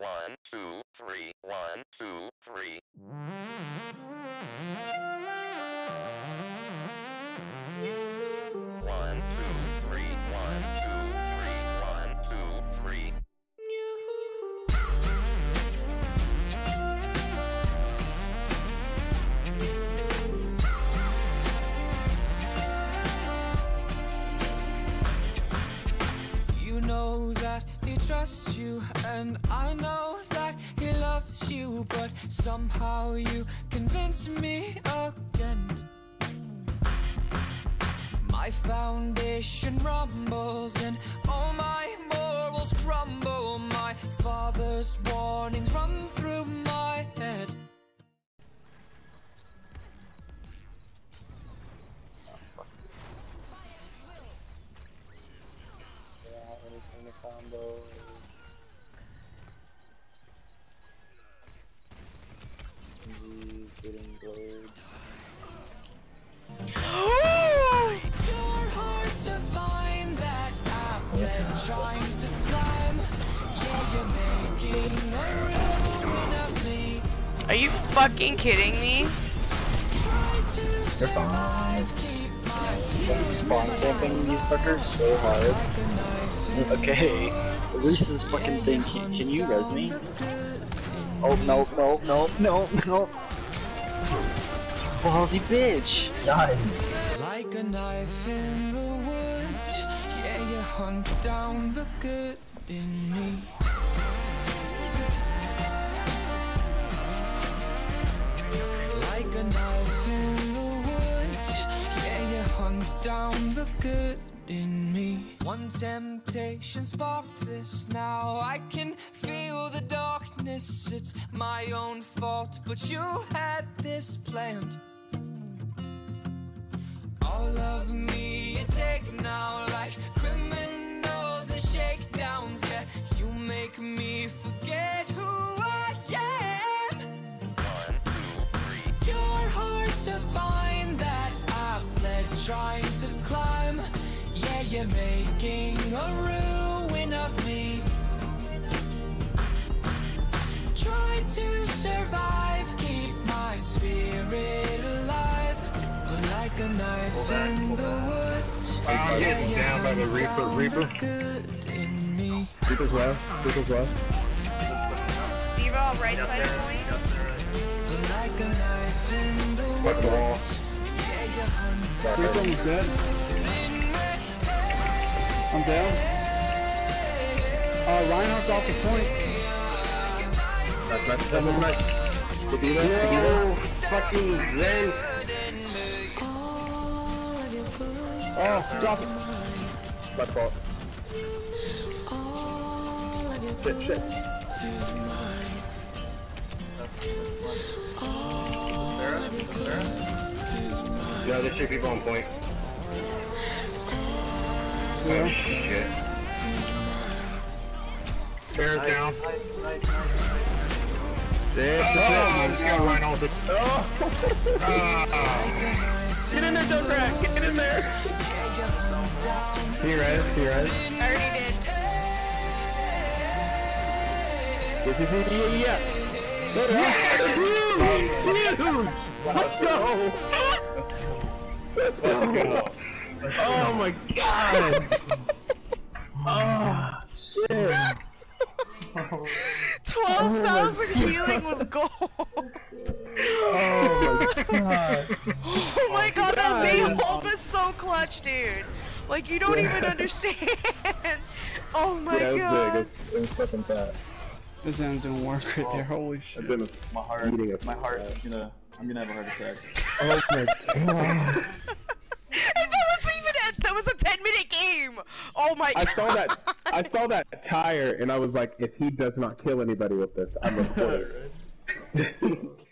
1, 2, 3, 1, 2, 3. He trusts you, and I know that he loves you, but somehow you convince me again. My foundation rumbles and all my morals crumble. My father's warnings run through my head. Combo. Getting blades. Your heart's a vine that I've been trying to climb. Yeah, you're making a ruin of me. Are you fucking kidding me? They're fine. I'm spawn camping these fuckers so hard. Okay, Reese's fucking thing. Can you res me? Oh no no no no no! Ballsy bitch! Die. Like a knife in the woods, yeah, you hunt down the good in me. Like a knife in the woods, yeah, you hunt down the good in me. One temptation sparked this, now I can feel the darkness. It's my own fault, but you had this planned. All of me you take now, like criminals and shakedowns. Yeah, you make me forget who I am. 1, 2, 3. Your heart's a vine that I've led trying to climb. Yeah, you're making a ruin of me. Trying to survive, keep my spirit alive. But like a knife in the woods, I'm getting down by the Reaper. Reaper's left. Reaper's left. Zero, right side of point. but like a knife in the Fuck the wall. woods, yeah, you hunt Reaper was dead. I'm down. Reinhardt's off the point. Whoa, fucking Zen. Oh, drop it. My fault. Shit. Yeah, there's 2 people on point. Oh shit. Bear's down. Nice. I just got Reinhardt. Get in there, Dunkrat! Get in there! He res. I already did. Yeah. Let's go! Oh my god! Oh shit! 12,000 healing was gold. Oh my god! Oh my god, that Mayhold was so clutch, dude. Like, you don't even understand. Oh my god. It was fucking fat. This sounds don't work right there. Holy shit! My heart. I'm gonna have a heart attack. Oh my god! That was a 10-minute game. Oh my god. I saw that tire and I was like, if he does not kill anybody with this, I'm recording.